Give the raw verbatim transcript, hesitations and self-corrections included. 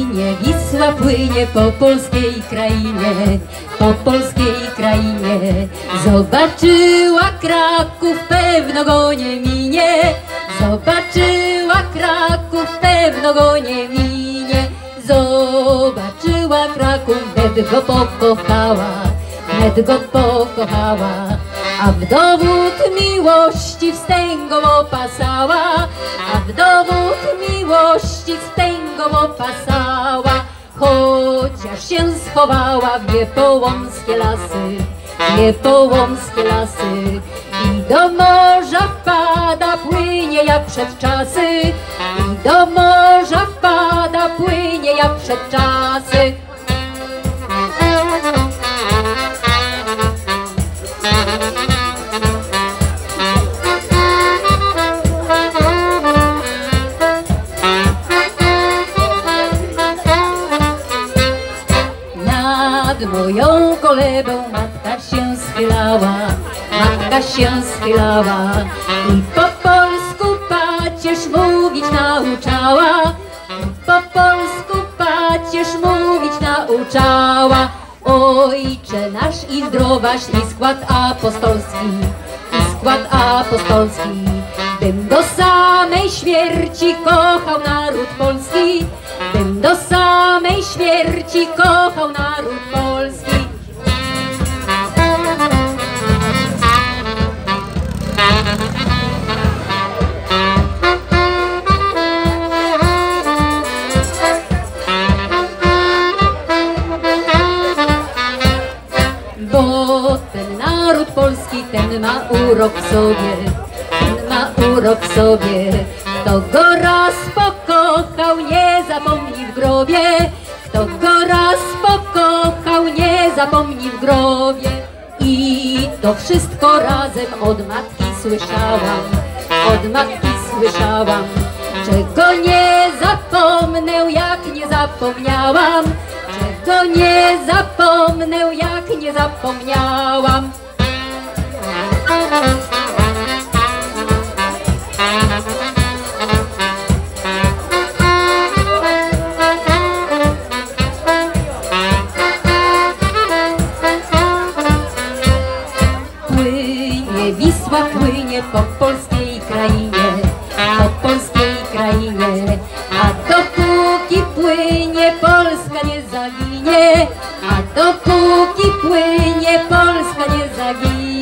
Płynie Wisła, płynie po polskiej krainie, po polskiej krainie. Zobaczyła Kraków, pewno go nie minie. Zobaczyła Kraków, pewno go nie minie. Zobaczyła Kraków, wnet go pokochała, wnet go pokochała. A w dowód miłości wstęgą opasała, a w dowód miłości wstęgą opasała. Chociaż się schowała w niepołomskie lasy, w niepołomskie lasy. I do morza wpada, płynie jak przed czasy, i do morza wpada, płynie jak przed czasy. Nad moją kolebą matka się schylała, matka się schylała i po polsku pacierz mówić nauczała, i po polsku pacierz mówić nauczała. Ojcze nasz i zdrowaś i skład apostolski, i skład apostolski. Bym do samej śmierci kochał naród polski, bym do samej śmierci kochał naród polski. Bo ten naród polski, ten ma urok w sobie, ten ma urok w sobie. Kto go raz pokochał, nie zapomni w grobie. Kto go raz pokochał, nie zapomni w grobie. I to wszystko razem od matki słyszałam, od matki słyszałam. Czego nie zapomnę, jak nie zapomniałam, czego nie zapomnę, jak nie zapomniałam. Płynie Wisła, płynie po polskiej krainie, po polskiej krainie. A dopóki płynie, Polska nie zaginie, a dopóki płynie, Polska nie zaginie.